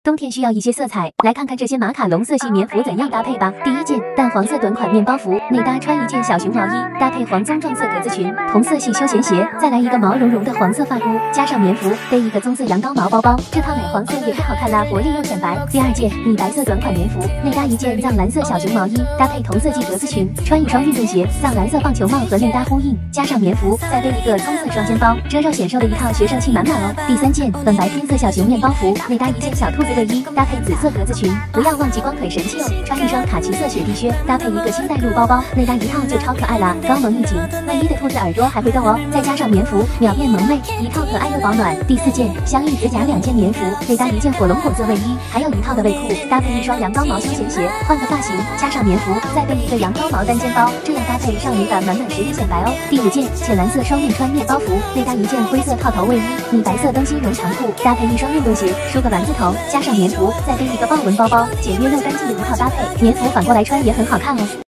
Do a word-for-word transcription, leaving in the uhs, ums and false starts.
冬天需要一些色彩，来看看这些马卡龙色系棉服怎样搭配吧。第一件淡黄色短款面包服，内搭穿一件小熊毛衣，搭配黄棕撞色格子裙，同色系休闲鞋，再来一个毛茸茸的黄色发箍，加上棉服，背一个棕色羊羔毛包包，这套奶黄色也太好看啦，活力又显白。第二件米白色短款棉服，内搭一件藏蓝色小熊毛衣，搭配同色系格子裙，穿一双运动鞋，藏蓝色棒球帽和内搭呼应，加上棉服，再背一个棕色双肩包，遮肉显瘦的一套学生气满满哦。第三件粉白偏色小熊面包服，内搭一件小兔子卫衣，搭配紫色格子裙，不要忘记光腿神器哦。穿一双卡其色雪地靴，搭配一个新带入包包，内搭一套就超可爱啦，高萌一紧，卫衣的兔子耳朵还会动哦，再加上棉服，秒变萌妹，一套可爱又保暖。第四件相应指甲两件棉服，内搭一件火龙果色卫衣，还有一套的卫裤，搭配一双羊羔毛休闲鞋，换个发型，加上棉服，再背一个羊羔毛单肩包，这样搭配少女感满满实力显白哦。第五件浅蓝色双面穿面包服，内搭一件灰色套头卫衣，米白色灯芯绒长裤，搭配一双运动鞋，梳个丸子头，加上棉服，再背一个豹纹包包，简约又干净的一套搭配，棉服反过来穿也很好看哦。